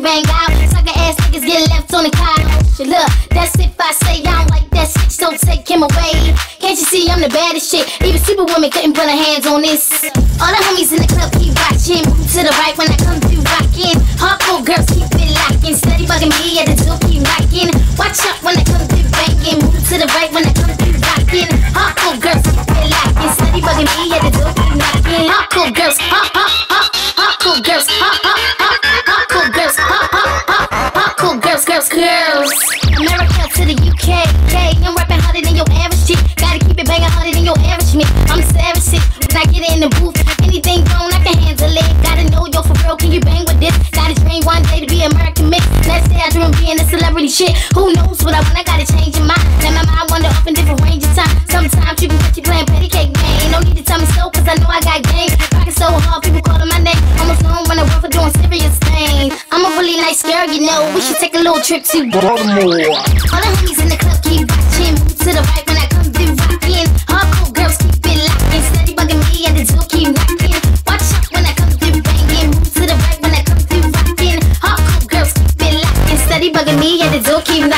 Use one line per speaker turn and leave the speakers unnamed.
bang out. Sucker ass niggas get left on the couch. Look, that's if I say I don't like that shit, so take him away. Can't you see I'm the baddest shit? Even Superwoman couldn't put her hands on this. All the homies in the club keep watching. Move to the right when I come through rockin'. Hardcore girls keep it locking. Steady bugging me at the door, keep rockin'. Watch out when I come through bangin'. Move to the right when I come through rockin'. Hardcore girls keep it locking. Steady bugging me at the door, keep knockin'. Hardcore girls, hardcore girls, hardcore girls, hardcore girls, girls. America to the UK, I'm rapping harder than your average chick. Gotta keep it banging harder than your average me. I'm savage shit. When I get in the booth, anything wrong, I can handle it. Gotta know yo for real, can you bang with this? Gotta dream one day to be American mix. Let's say I dream of being a celebrity shit. Who knows what I want? I gotta change your mind. Let my mind wander off in different range of time. Sometimes you can catch you playing patty cake game. No need to tell me so, cause I know I got game. Rockin' so hard, people calling my name. Almost known when I work for doing serious things. I'm a really nice girl, you know. We should take a little trip to Baltimore. All the homies in the club keep watching. Move to the right when I come through rockin'. Hardcore girls keep it lockin'. Steady bugging me at the door, keep knockin'. Watch out when I come through bangin'. Move to the right when I come through rockin'. Hardcore girls keep it lockin'. Steady bugging me at the door, keep knockin'.